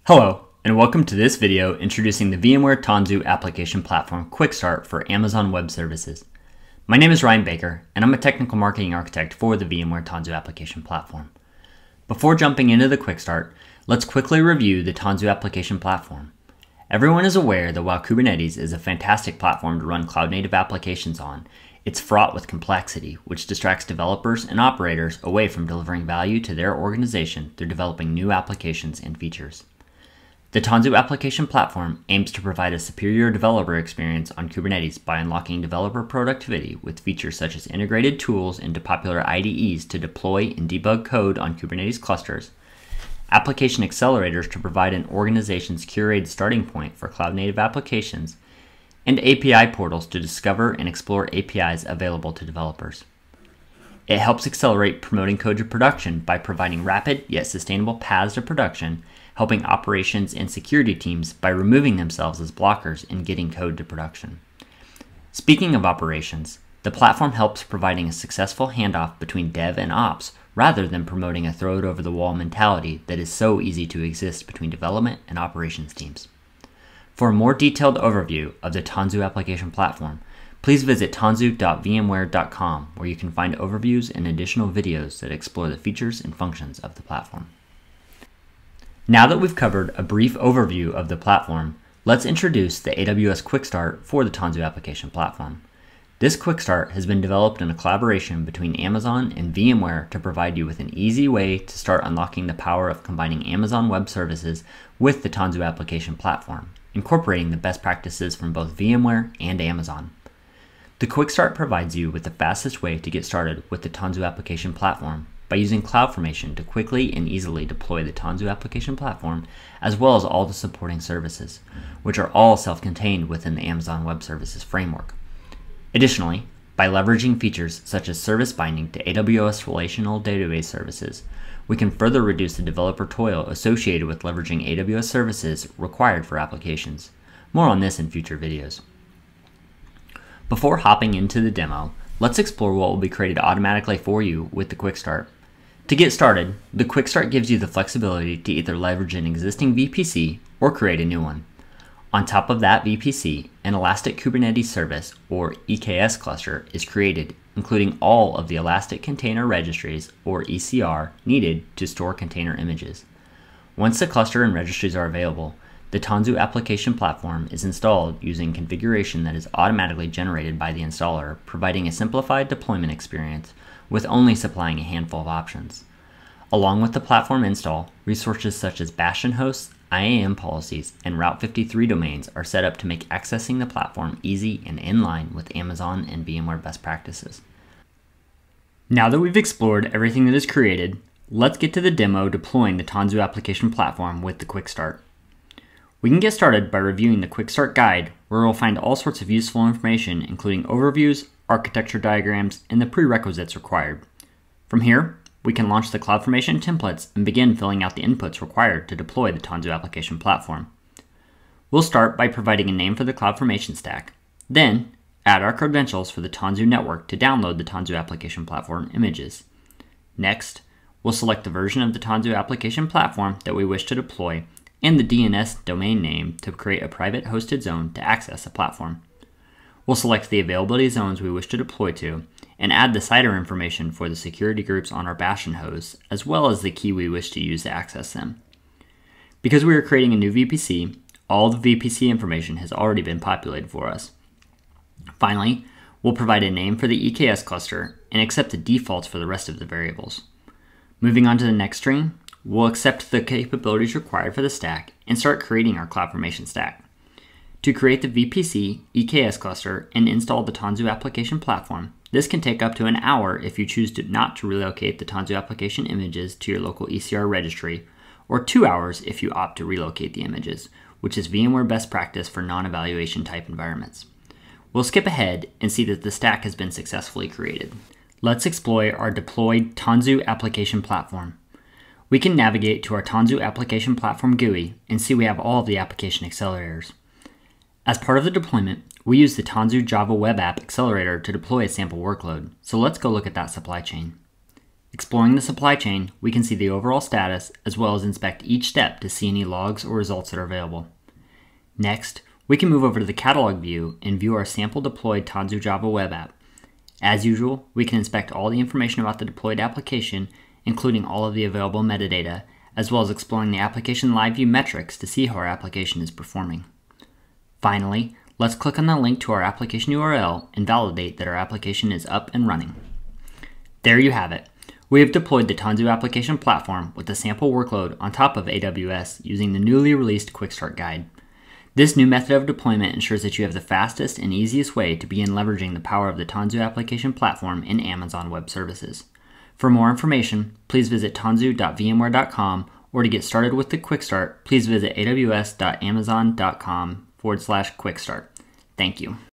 Hello, and welcome to this video introducing the VMware Tanzu application platform Quick Start for Amazon Web Services. My name is Ryan Baker, and I'm a technical marketing architect for the VMware Tanzu application platform. Before jumping into the Quick Start, let's quickly review the Tanzu application platform. Everyone is aware that while Kubernetes is a fantastic platform to run cloud-native applications on, it's fraught with complexity, which distracts developers and operators away from delivering value to their organization through developing new applications and features. The Tanzu application platform aims to provide a superior developer experience on Kubernetes by unlocking developer productivity with features such as integrated tools into popular IDEs to deploy and debug code on Kubernetes clusters, application accelerators to provide an organization's curated starting point for cloud-native applications, and API portals to discover and explore APIs available to developers. It helps accelerate promoting code to production by providing rapid yet sustainable paths to production, helping operations and security teams by removing themselves as blockers in getting code to production. Speaking of operations, the platform helps providing a successful handoff between dev and ops rather than promoting a throw-it-over-the-wall mentality that is so easy to exist between development and operations teams. For a more detailed overview of the Tanzu application platform, please visit tanzu.vmware.com, where you can find overviews and additional videos that explore the features and functions of the platform. Now that we've covered a brief overview of the platform, let's introduce the AWS Quick Start for the Tanzu application platform. This Quick Start has been developed in a collaboration between Amazon and VMware to provide you with an easy way to start unlocking the power of combining Amazon Web Services with the Tanzu application platform, incorporating the best practices from both VMware and Amazon. The Quick Start provides you with the fastest way to get started with the Tanzu application platform by using CloudFormation to quickly and easily deploy the Tanzu application platform, as well as all the supporting services, which are all self-contained within the Amazon Web Services framework. Additionally, by leveraging features such as service binding to AWS relational database services, we can further reduce the developer toil associated with leveraging AWS services required for applications. More on this in future videos. Before hopping into the demo, let's explore what will be created automatically for you with the Quick Start. To get started, the Quick Start gives you the flexibility to either leverage an existing VPC or create a new one. On top of that VPC, an Elastic Kubernetes Service, or EKS cluster, is created, including all of the Elastic Container Registries, or ECR, needed to store container images. Once the cluster and registries are available, the Tanzu application platform is installed using configuration that is automatically generated by the installer, providing a simplified deployment experience with only supplying a handful of options. Along with the platform install, resources such as Bastion hosts, IAM policies, and Route 53 domains are set up to make accessing the platform easy and in line with Amazon and VMware best practices. Now that we've explored everything that is created, let's get to the demo deploying the Tanzu application platform with the Quick Start. We can get started by reviewing the Quick Start guide, where we'll find all sorts of useful information, including overviews, architecture diagrams, and the prerequisites required. From here, we can launch the CloudFormation templates and begin filling out the inputs required to deploy the Tanzu application platform. We'll start by providing a name for the CloudFormation stack, then add our credentials for the Tanzu network to download the Tanzu application platform images. Next, we'll select the version of the Tanzu application platform that we wish to deploy and the DNS domain name to create a private hosted zone to access the platform. We'll select the availability zones we wish to deploy to and add the CIDR information for the security groups on our Bastion hosts, as well as the key we wish to use to access them. Because we are creating a new VPC, all the VPC information has already been populated for us. Finally, we'll provide a name for the EKS cluster and accept the defaults for the rest of the variables. Moving on to the next screen, we'll accept the capabilities required for the stack and start creating our CloudFormation stack. To create the VPC, EKS cluster, and install the Tanzu application platform, this can take up to an hour if you choose not to relocate the Tanzu application images to your local ECR registry, or 2 hours if you opt to relocate the images, which is VMware best practice for non-evaluation type environments. We'll skip ahead and see that the stack has been successfully created. Let's explore our deployed Tanzu application platform. We can navigate to our Tanzu application platform GUI and see we have all of the application accelerators. As part of the deployment, we use the Tanzu Java Web App Accelerator to deploy a sample workload, so let's go look at that supply chain. Exploring the supply chain, we can see the overall status as well as inspect each step to see any logs or results that are available. Next, we can move over to the catalog view and view our sample deployed Tanzu Java web app. As usual, we can inspect all the information about the deployed application, including all of the available metadata, as well as exploring the application live view metrics to see how our application is performing. Finally, let's click on the link to our application URL and validate that our application is up and running. There you have it. We have deployed the Tanzu application platform with a sample workload on top of AWS using the newly released Quick Start Guide. This new method of deployment ensures that you have the fastest and easiest way to begin leveraging the power of the Tanzu application platform in Amazon Web Services. For more information, please visit tanzu.vmware.com, or to get started with the Quick Start, please visit aws.amazon.com/quickstart. Thank you.